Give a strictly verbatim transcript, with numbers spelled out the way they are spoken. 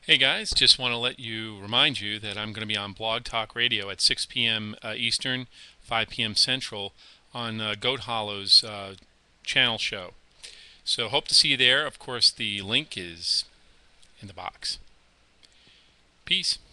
Hey guys, just want to let you remind you that I'm going to be on Blog Talk Radio at six p m Uh, Eastern, five p m Central on uh, GoatHollow's uh, channel show. So hope to see you there. Of course, the link is in the box. Peace.